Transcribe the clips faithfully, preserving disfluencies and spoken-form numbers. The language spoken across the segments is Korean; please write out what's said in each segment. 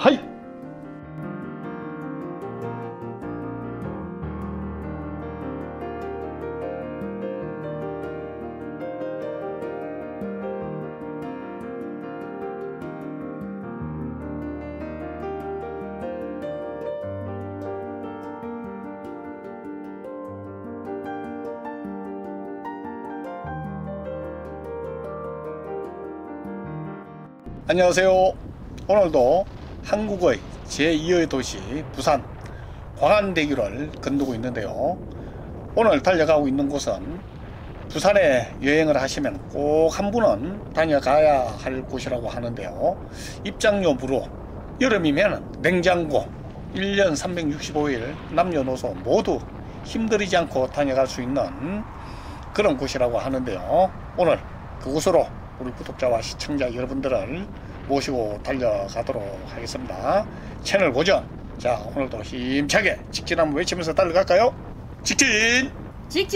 하이! 안녕하세요. 오늘도 한국의 제이의 도시 부산 광안대교를 건너고 있는데요. 오늘 달려가고 있는 곳은 부산에 여행을 하시면 꼭 한 번은 다녀가야 할 곳이라고 하는데요. 입장료무로 여름이면 냉장고 일 년 삼백육십오 일 남녀노소 모두 힘들이지 않고 다녀갈 수 있는 그런 곳이라고 하는데요. 오늘 그곳으로 우리 구독자와 시청자 여러분들을 모시고 달려가도록 하겠습니다. 채널 고정. 자, 오늘도 힘차게 직진 한번 외치면서 달려갈까요? 직진! 직진!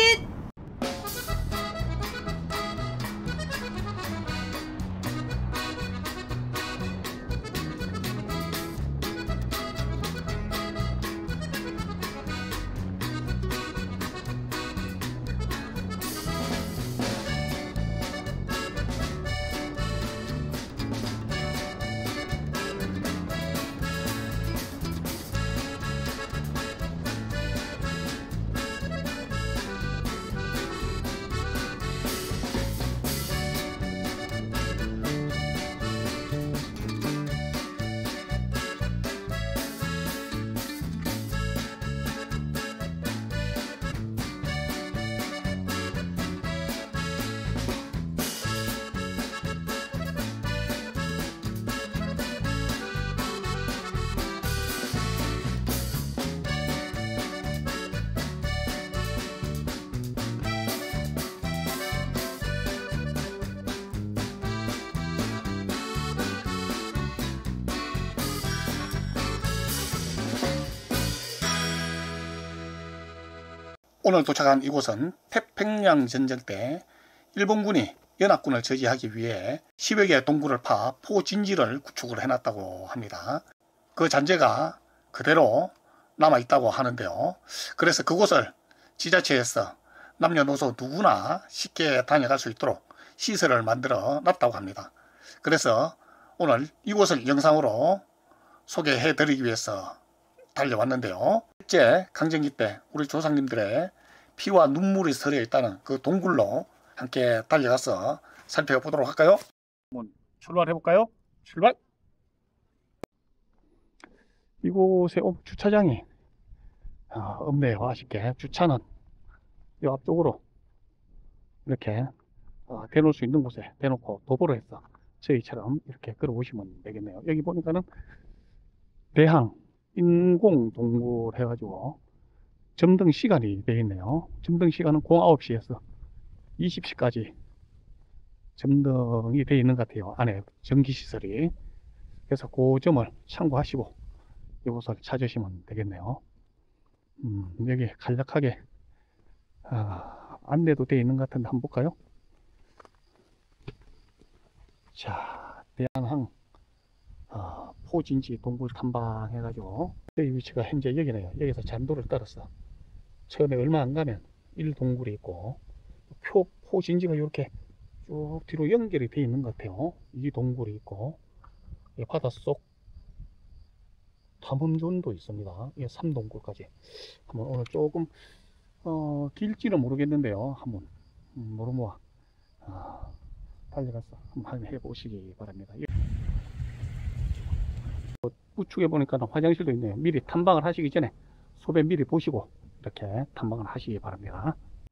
오늘 도착한 이곳은 태평양 전쟁 때 일본군이 연합군을 저지하기 위해 십여 개의 동굴을 파 포진지를 구축을 해놨다고 합니다. 그 잔재가 그대로 남아있다고 하는데요. 그래서 그곳을 지자체에서 남녀노소 누구나 쉽게 다녀갈 수 있도록 시설을 만들어 놨다고 합니다. 그래서 오늘 이곳을 영상으로 소개해 드리기 위해서 달려왔는데요. 일제 강점기 때 우리 조상님들의 피와 눈물이 서려 있다는 그 동굴로 함께 달려가서 살펴보도록 할까요? 한번 출발해 볼까요? 출발! 이곳에 주차장이 없네요. 아쉽게. 주차는 이 앞쪽으로 이렇게 대놓을 수 있는 곳에 대놓고 도보로 해서 저희처럼 이렇게 끌어오시면 되겠네요. 여기 보니까는 대항 인공동굴 해가지고 점등 시간이 되어 있네요. 점등 시간은 공 아홉 시에서 이십 시까지 점등이 되어 있는 것 같아요. 안에 전기시설이. 그래서 그 점을 참고하시고 이곳을 찾으시면 되겠네요. 음, 여기 간략하게 아, 안내도 되어 있는 것 같은데 한번 볼까요? 자, 대한항 어, 포진지 동굴 탐방 해가지고 여기 위치가 현재 여기네요. 여기서 잔도를 따라서 처음에 얼마 안 가면 일 동굴이 있고 표 포진지가 이렇게 쭉 뒤로 연결이 되어 있는 것 같아요. 이 동굴이 있고 바닷속 탐험존도 있습니다. 이게 삼 동굴까지 한번 오늘 조금 어, 길지는 모르겠는데요. 한번 음, 모르모아 아, 달려가서 한번 해보시기 바랍니다. 우측에 보니까 화장실도 있네요. 미리 탐방을 하시기 전에 소배 미리 보시고 이렇게 탐방을 하시기 바랍니다.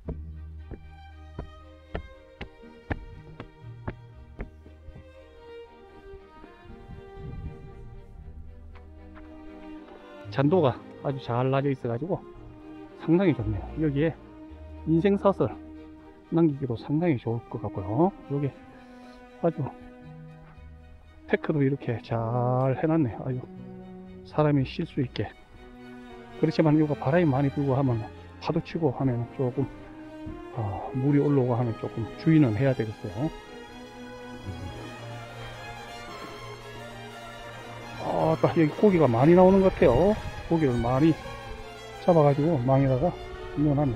잔도가 아주 잘 나져 있어 가지고 상당히 좋네요. 여기에 인생사슬 남기기도 상당히 좋을 것 같고요. 여기 아주 테크도 이렇게 잘 해놨네요. 아주 사람이 쉴 수 있게. 그렇지만 이거 바람이 많이 불고 하면 파도 치고 하면 조금 어, 물이 올라오고 하면 조금 주의는 해야 되겠어요. 아, 아까 여기 고기가 많이 나오는 것 같아요. 고기를 많이 잡아가지고 망에다가 넣어놨네.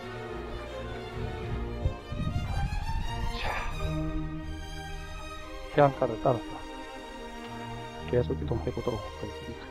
자, 해안가를 따라서 계속 이동해 보도록 하겠습니다.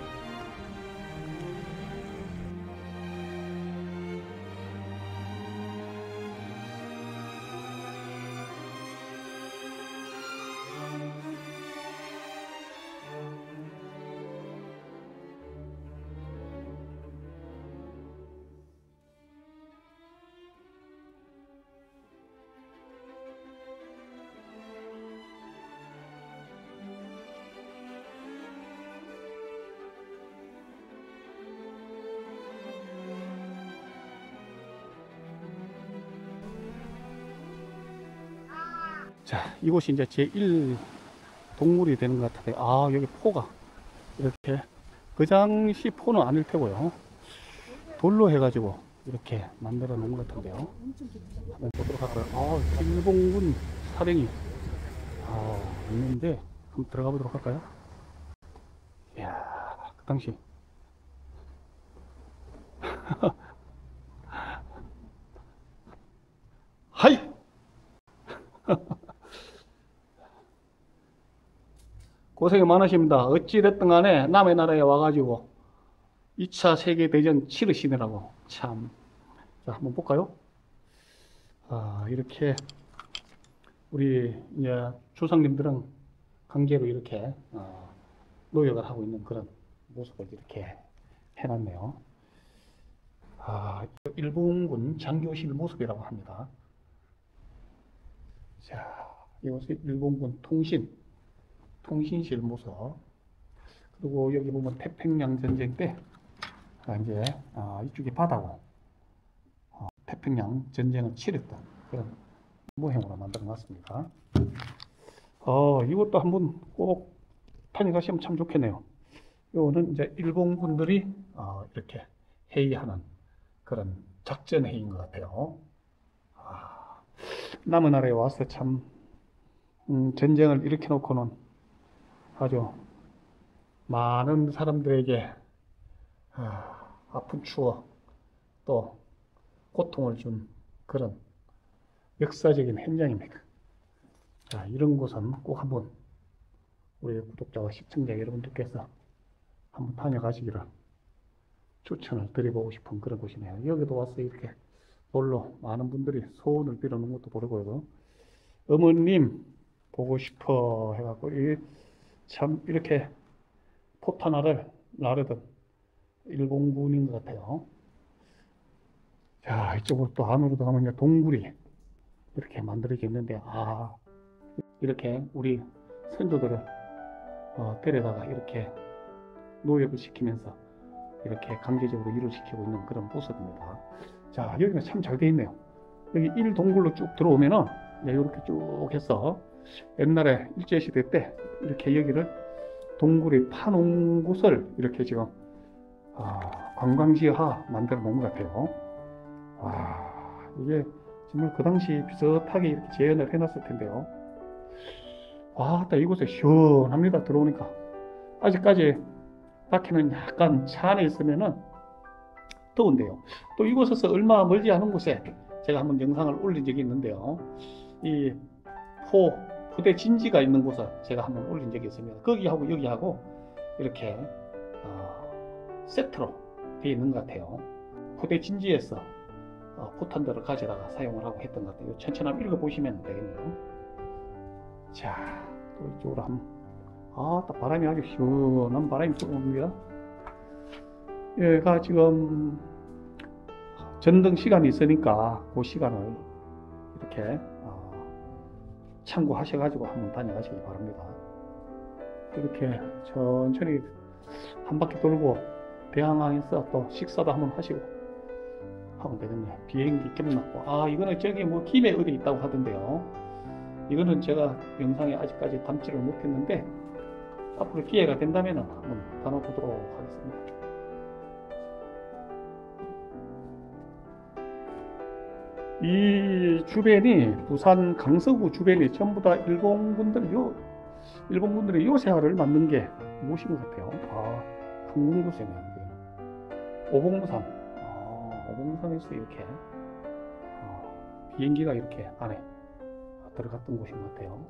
자, 이곳이 이제 제일 동굴이 되는 것 같은데, 아, 여기 포가 이렇게, 그 당시 포는 아닐 테고요. 돌로 해가지고 이렇게 만들어 놓은 것 같은데요. 한번 보도록 할까요? 아, 일본군 사령이 아, 있는데, 한번 들어가 보도록 할까요? 이야, 그 당시. 하이! 고생이 많으십니다. 어찌됐든 간에 남의 나라에 와가지고 이 차 세계대전 치르시느라고 참. 자, 한번 볼까요? 아, 이렇게 우리 이제 조상님들은 강제로 이렇게 어, 노역을 하고 있는 그런 모습을 이렇게 해놨네요. 아, 일본군 장교실 모습이라고 합니다. 자, 이것이 일본군 통신 통신실 모습. 그리고 여기 보면 태평양 전쟁 때 아, 이제 아, 이쪽이 바다고 어, 태평양 전쟁을 치렀던 그런 모형으로 만들어 놨습니다. 어, 이것도 한번 꼭 다녀가시면 참 좋겠네요. 이거는 이제 일본군들이 어, 이렇게 회의하는 그런 작전 회의인 것 같아요. 아, 남의 나라에 와서 참 음, 전쟁을 일으켜 놓고는 아주 많은 사람들에게 아, 아픈 추억 또 고통을 준 그런 역사적인 현장입니다. 자, 이런 곳은 꼭 한번 우리 구독자와 시청자 여러분들께서 한번 다녀가시기를 추천을 드려보고 싶은 그런 곳이네요. 여기도 와서 이렇게 놀러 많은 분들이 소원을 빌어놓은 것도 보이고요. 어머님 보고 싶어 해갖고 이 참 이렇게 포탄 하나를 나르던 일본군인 것 같아요. 자, 이쪽으로 또 안으로 들어가면 이제 동굴이 이렇게 만들어져 있는데, 아, 이렇게 우리 선조들을 어, 데려다가 이렇게 노역을 시키면서 이렇게 강제적으로 일을 시키고 있는 그런 모습입니다. 자, 여기가 참 잘 되어 있네요. 여기 일 동굴로 쭉 들어오면은 이렇게 쭉 해서 옛날에 일제시대 때 이렇게 여기를 동굴이 파놓은 곳을 이렇게 지금 아, 관광지화 만들어 놓은 것 같아요. 와, 이게 정말 그 당시 비슷하게 이렇게 재현을 해놨을 텐데요. 와, 딱 이곳에 시원합니다. 들어오니까. 아직까지 밖에는 약간 차 안에 있으면은 더운데요. 또 이곳에서 얼마 멀지 않은 곳에 제가 한번 영상을 올린 적이 있는데요. 이 포, 부대 진지가 있는 곳을 제가 한번 올린 적이 있습니다. 거기하고 여기하고 이렇게 어, 세트로 되어 있는 것 같아요. 부대 진지에서 어, 포탄들을 가져다가 사용을 하고 했던 것 같아요. 천천히 한번 읽어보시면 되겠네요. 자, 또 이쪽으로 한번. 아, 딱 바람이 아주 시원한 바람이 들어옵니다. 얘가 지금 전등 시간이 있으니까 그 시간을 이렇게 참고하셔가지고 한번 다녀가시기 바랍니다. 이렇게 천천히 한 바퀴 돌고 대항항에서 또 식사도 한번 하시고 하면 되겠네요. 비행기 끝났고, 아, 이거는 저기 뭐 김해 어디 있다고 하던데요. 이거는 제가 영상에 아직까지 담지를 못했는데 앞으로 기회가 된다면 한번 다뤄보도록 하겠습니다. 이 주변이 부산 강서구 주변이 전부 다 일본군들 요 일본군들의 요새화를 만든 게 무엇인 것 같아요? 아, 항공도시네, 이게. 오봉산. 아, 오봉산에서 이렇게 아, 비행기가 이렇게 안에 들어갔던 곳인 것 같아요.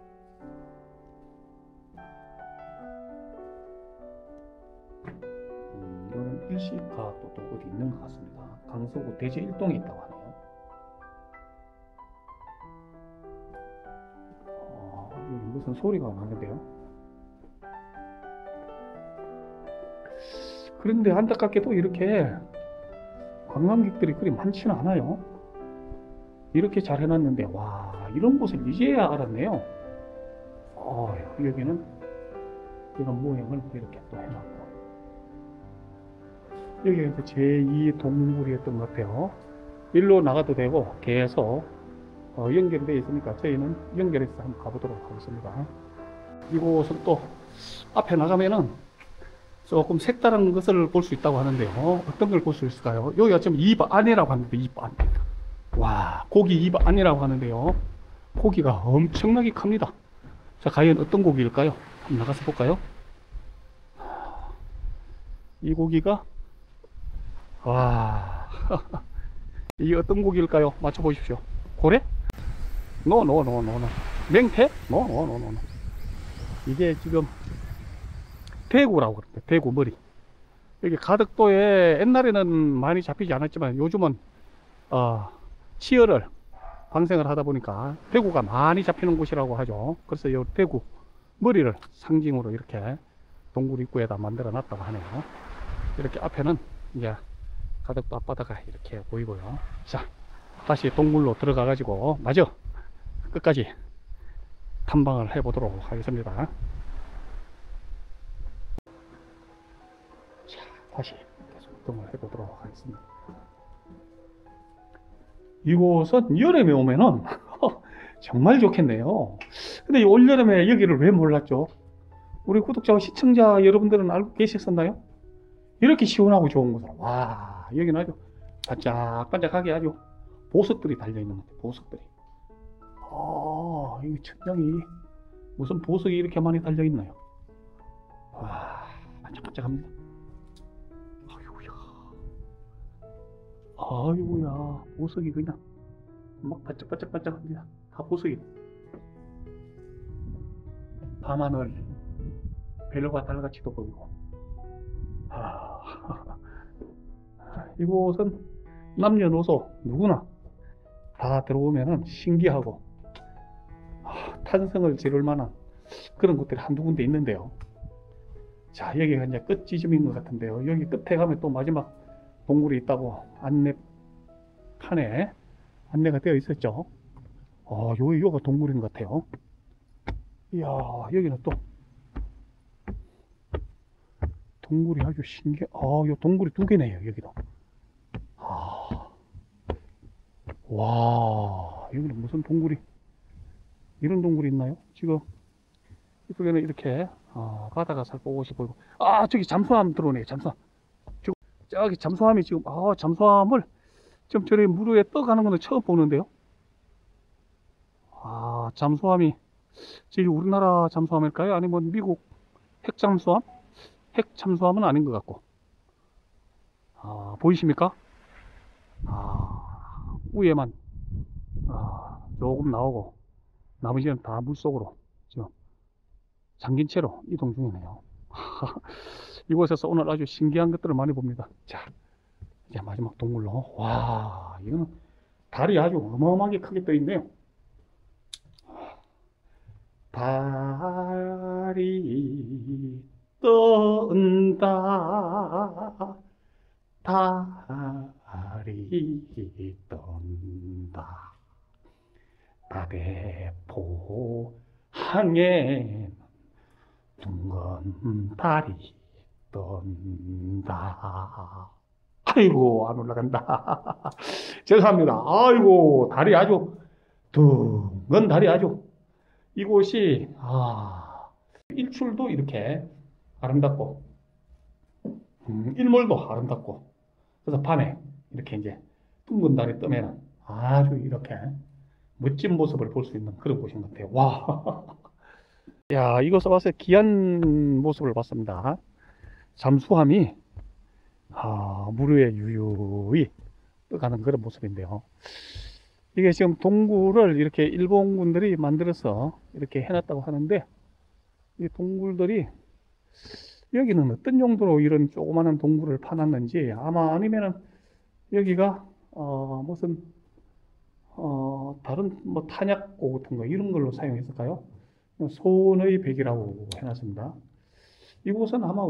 음, 이거는 일시가 또 어디 있는 것 같습니다. 강서구 대제 일 동에 있다고 하네요. 아, 여기 무슨 소리가 나는데요? 그런데 안타깝게도 이렇게 관광객들이 그리 많지는 않아요. 이렇게 잘 해놨는데, 와, 이런 곳을 이제야 알았네요. 어, 여기는 이런 모양을 이렇게 또 해놨고, 여기가 제이 동굴이었던 것 같아요. 일로 나가도 되고 계속 어, 연결되어 있으니까 저희는 연결해서 한번 가보도록 하겠습니다. 이곳은 또 앞에 나가면은 조금 색다른 것을 볼 수 있다고 하는데요. 어떤 걸 볼 수 있을까요? 여기가 지금 입 안이라고 하는데, 입 안. 와, 고기 입 안이라고 하는데요. 고기가 엄청나게 큽니다. 자, 과연 어떤 고기일까요? 한번 나가서 볼까요? 이 고기가, 와, 이게 어떤 고기일까요? 맞춰보십시오. 고래? 노, 노, 노, 노, 노. 맹태? 노, 노, 노, 노, 노. 이게 지금 대구라고 그럽니다. 대구 머리. 여기 가덕도에 옛날에는 많이 잡히지 않았지만 요즘은 어, 치어를 방생을 하다 보니까 대구가 많이 잡히는 곳이라고 하죠. 그래서 이 대구 머리를 상징으로 이렇게 동굴 입구에다 만들어 놨다고 하네요. 이렇게 앞에는 이제 가덕도 앞바다가 이렇게 보이고요. 자, 다시 동굴로 들어가 가지고 마저 끝까지 탐방을 해 보도록 하겠습니다. 자, 다시 계속 이동을 해 보도록 하겠습니다. 이곳은 여름에 오면은 정말 좋겠네요. 근데 올여름에 여기를 왜 몰랐죠? 우리 구독자와 시청자 여러분들은 알고 계셨었나요? 이렇게 시원하고 좋은 곳을. 와, 여기는 아주 반짝반짝하게 아주 보석들이 달려있는 것 같아요. 보석들이. 아, 이 천장이 무슨 보석이 이렇게 많이 달려있나요? 와, 반짝반짝합니다. 아이고야, 아이고야, 보석이 그냥 막 반짝반짝반짝합니다. 다 보석이. 밤하늘 별과 달같이도 보이고. 아, 이곳은 남녀노소 누구나 다 들어오면은 신기하고 아, 탄성을 지를 만한 그런 곳들이 한두 군데 있는데요. 자, 여기가 이제 끝 지점인 것 같은데요. 여기 끝에 가면 또 마지막 동굴이 있다고 안내판에 안내가 되어 있었죠. 어, 요, 요가 동굴인 것 같아요. 이야, 여기는 또 동굴이 아주 신기해. 아, 요 동굴이 두 개네요, 여기도. 아, 와, 여기는 무슨 동굴이, 이런 동굴이 있나요? 지금 이쪽에는 이렇게 어, 바다가 살포시 보이고, 아, 저기 잠수함 들어오네요. 잠수함. 지금 저기 잠수함이 지금, 아, 잠수함을 지금 저리 물 위에 떠가는 거는 처음 보는데요. 아, 잠수함이 저기 우리나라 잠수함일까요? 아니면 미국 핵잠수함? 핵잠수함은 아닌 것 같고. 아, 보이십니까? 아, 위에만 아, 조금 나오고 나머지는 다 물속으로 지금 잠긴 채로 이동 중이네요. 이곳에서 오늘 아주 신기한 것들을 많이 봅니다. 자, 이제 마지막 동굴로. 와, 이거는 달이 아주 어마어마하게 크게 떠 있네요. 달이 뜬다, 달이 뜬다, 다대포항에 둥근 달이 뜬다. 아이고, 안 올라간다. 죄송합니다. 아이고, 달이 아주 둥근 달이 아주. 이곳이 아, 일출도 이렇게 아름답고 음, 일몰도 아름답고, 그래서 밤에 이렇게 이제 둥근 달이 뜨면 아주 이렇게 멋진 모습을 볼 수 있는 그런 곳인 것 같아요. 와. 야, 이곳에 와서 귀한 모습을 봤습니다. 잠수함이 아, 물 위에 유유히 떠가는 그런 모습인데요. 이게 지금 동굴을 이렇게 일본군들이 만들어서 이렇게 해놨다고 하는데, 이 동굴들이 여기는 어떤 용도로 이런 조그마한 동굴을 파놨는지, 아마 아니면은 여기가 어, 무슨 어, 다른 뭐 탄약고 같은 거 이런 걸로 사용했을까요? 소원의 백이라고 해놨습니다. 이곳은 아마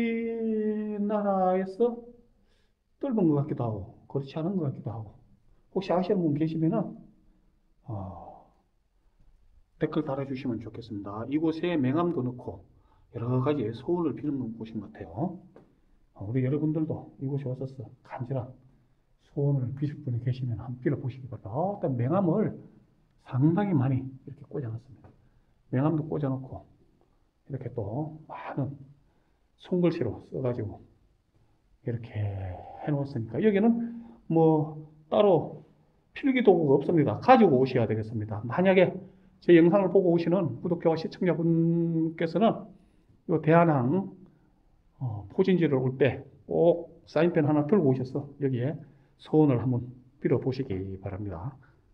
우리나라에서 뚫은 것 같기도 하고 그렇지 않은 것 같기도 하고, 혹시 아시는 분 계시면은 어, 댓글 달아주시면 좋겠습니다. 이곳에 명함도 넣고 여러 가지 소원을 비는 곳인 것 같아요. 어, 우리 여러분들도 이곳에 오셔서 간절한 소원을 비실 분이 계시면 한번 빌어보시기 바랍니다. 어, 일단 명함을 상당히 많이 이렇게 꽂아놨습니다. 명함도 꽂아놓고 이렇게 또 많은 손글씨로 써가지고 이렇게 해놓았으니까, 여기는 뭐 따로 필기 도구가 없습니다. 가지고 오셔야 되겠습니다. 만약에 제 영상을 보고 오시는 구독자와 시청자분께서는 이 대한항 어, 포진지를 올 때 꼭 사인펜 하나 들고 오셔서 여기에 소원을 한번 빌어 보시기 바랍니다.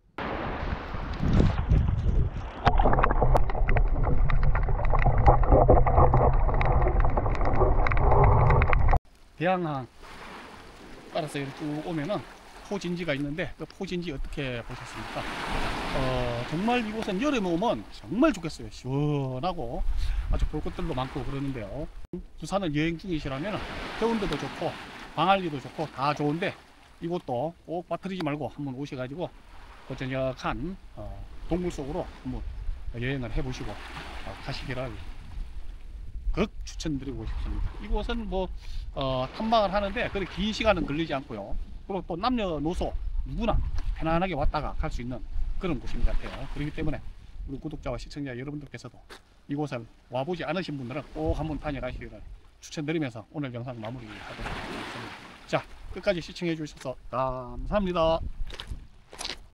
대항항 따라서 이렇게 쭉 오면은 포진지가 있는데, 그 포진지 어떻게 보셨습니까? 어, 정말 이곳은 여름에 오면 정말 좋겠어요. 시원하고 아주 볼 것들도 많고 그러는데요. 부산을 여행 중이시라면 해운대도 좋고 광안리도 좋고 다 좋은데, 이곳도 꼭 빠뜨리지 말고 한번 오셔가지고 고저녁한 어, 동굴 속으로 한번 여행을 해보시고 어, 가시기를 극 추천드리고 싶습니다. 이곳은 뭐 어, 탐방을 하는데 그렇게 긴 시간은 걸리지 않고요. 그리고 또 남녀노소 누구나 편안하게 왔다가 갈 수 있는 그런 곳인 것 같아요. 그렇기 때문에 우리 구독자와 시청자 여러분들께서도 이곳을 와보지 않으신 분들은 꼭 한번 다녀가시기를 추천드리면서 오늘 영상 마무리하도록 하겠습니다. 자, 끝까지 시청해 주셔서 감사합니다.